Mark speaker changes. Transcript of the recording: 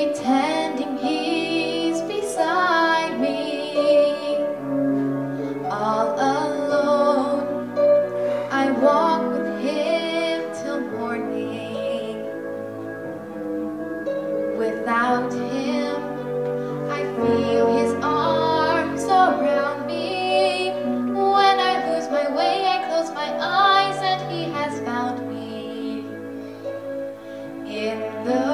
Speaker 1: pretending he's beside me. All alone, I walk with him till morning. Without him, I feel his arms around me. When I lose my way, I close my eyes and he has found me. In the